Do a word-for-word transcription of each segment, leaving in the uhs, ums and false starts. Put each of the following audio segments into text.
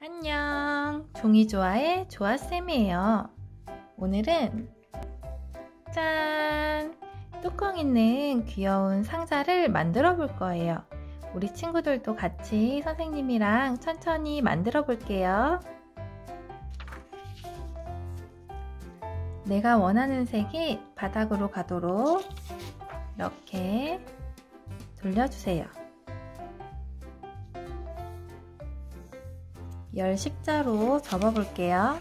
안녕, 종이조아의 조아쌤이에요. 오늘은 짠! 뚜껑 있는 귀여운 상자를 만들어 볼 거예요. 우리 친구들도 같이 선생님이랑 천천히 만들어 볼게요. 내가 원하는 색이 바닥으로 가도록 이렇게 돌려주세요. 열 십자로 접어 볼게요.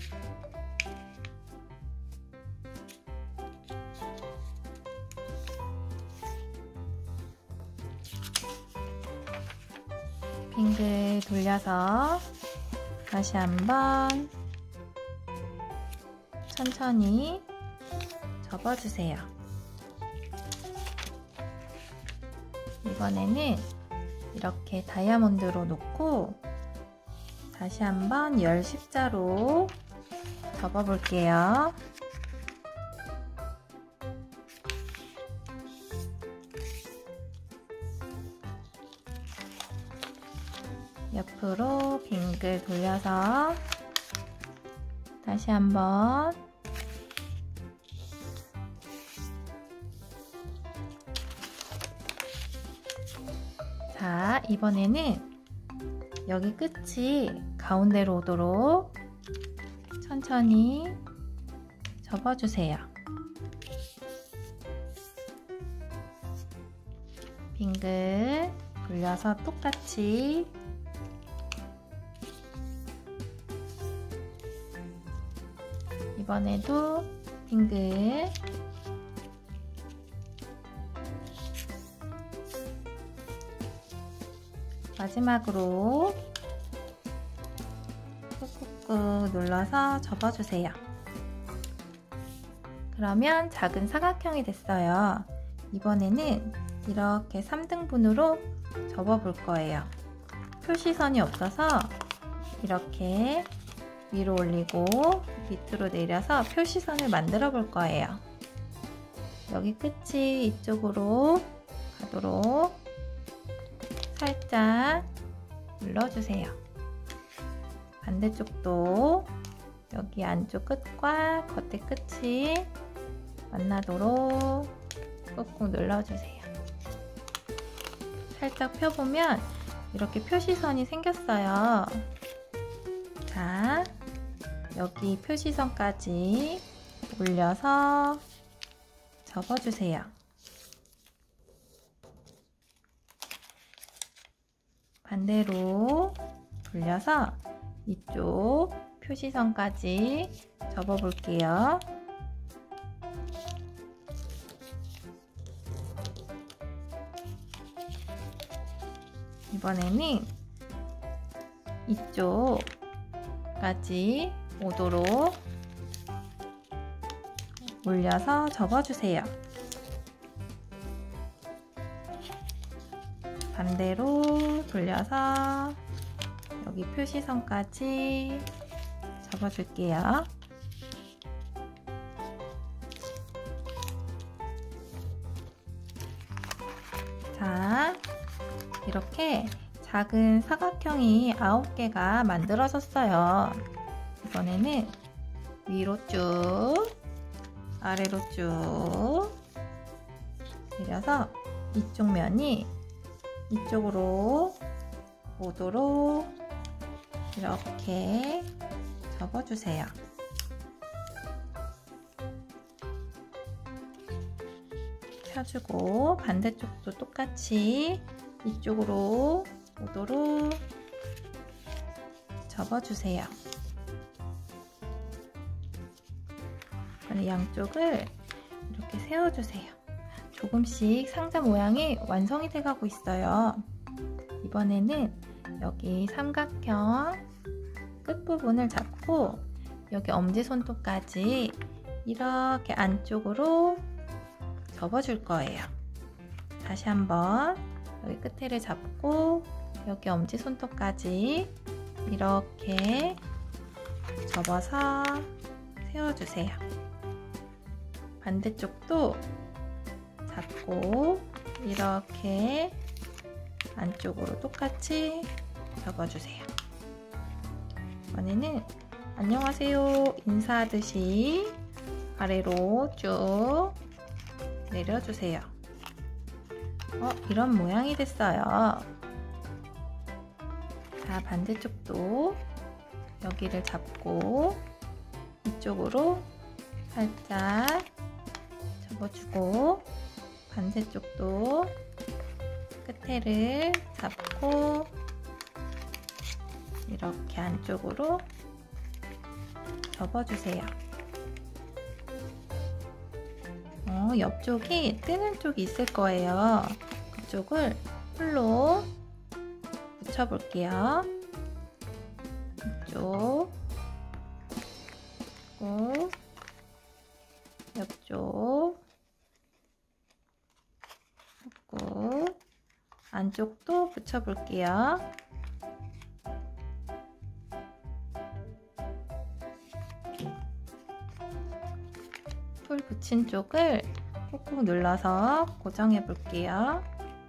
빙글 돌려서 다시 한번 천천히 접어주세요. 이번에는 이렇게 다이아몬드로 놓고 다시 한번 열 십자로 접어 볼게요. 옆으로 빙글 돌려서 다시 한번 자, 이번에는 여기 끝이 가운데로 오도록 천천히 접어주세요. 빙글 돌려서 똑같이 이번에도 빙글 마지막으로 꾹꾹꾹 눌러서 접어주세요. 그러면 작은 사각형이 됐어요. 이번에는 이렇게 삼 등분으로 접어 볼 거예요. 표시선이 없어서 이렇게 위로 올리고 밑으로 내려서 표시선을 만들어 볼 거예요. 여기 끝이 이쪽으로 가도록 살짝 눌러주세요. 반대쪽도 여기 안쪽 끝과 겉에 끝이 만나도록 꾹꾹 눌러주세요. 살짝 펴보면 이렇게 표시선이 생겼어요. 자, 여기 표시선까지 올려서 접어주세요. 반대로 돌려서 이쪽 표시선까지 접어 볼게요. 이번에는 이쪽까지 오도록 올려서 접어주세요. 반대로 돌려서 여기 표시선까지 접어줄게요. 자, 이렇게 작은 사각형이 아홉 개가 만들어졌어요. 이번에는 위로 쭉, 아래로 쭉 내려서 이쪽 면이 이쪽으로 오도록 이렇게 접어주세요. 펴주고 반대쪽도 똑같이 이쪽으로 오도록 접어주세요. 양쪽을 이렇게 세워주세요. 조금씩 상자 모양이 완성이 돼가고 있어요. 이번에는 여기 삼각형 끝부분을 잡고 여기 엄지손톱까지 이렇게 안쪽으로 접어줄 거예요. 다시 한번 여기 끝에를 잡고 여기 엄지손톱까지 이렇게 접어서 세워주세요. 반대쪽도 잡고 이렇게 안쪽으로 똑같이 접어주세요. 이번에는 안녕하세요 인사하듯이 아래로 쭉 내려주세요. 어, 이런 모양이 됐어요. 자, 반대쪽도 여기를 잡고 이쪽으로 살짝 접어주고, 반대쪽도 끝에를 잡고 이렇게 안쪽으로 접어주세요. 어, 옆쪽이 뜨는 쪽이 있을 거예요. 그쪽을 풀로 붙여볼게요. 이쪽, 그리고 옆쪽, 그리고 안쪽도 붙여볼게요. 풀 붙인 쪽을 꾹꾹 눌러서 고정해 볼게요.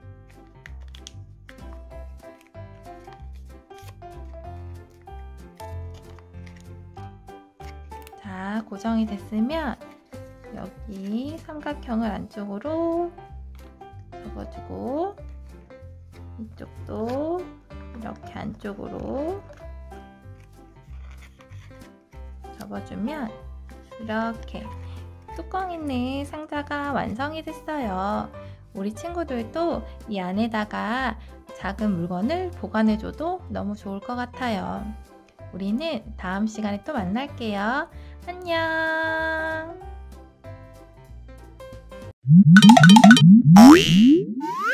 자, 고정이 됐으면 여기 삼각형을 안쪽으로 접어주고, 이쪽도 이렇게 안쪽으로 접어주면 이렇게 뚜껑 있는 상자가 완성이 됐어요. 우리 친구들도 이 안에다가 작은 물건을 보관해줘도 너무 좋을 것 같아요. 우리는 다음 시간에 또 만날게요. 안녕.